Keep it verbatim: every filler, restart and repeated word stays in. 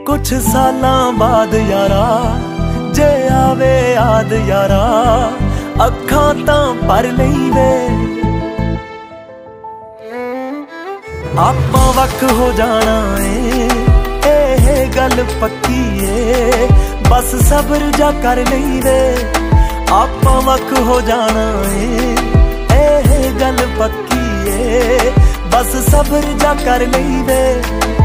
कुछ सालां बाद यारा जे आवे याद यारा अखां तां भर लई वे। आपां वख हो जाना ए एह गल पक्की ए, बस सब्र जा कर लई वे। आपां वख हो जाना ए एह गल पक्की ए, बस सब्र जा कर लई वे।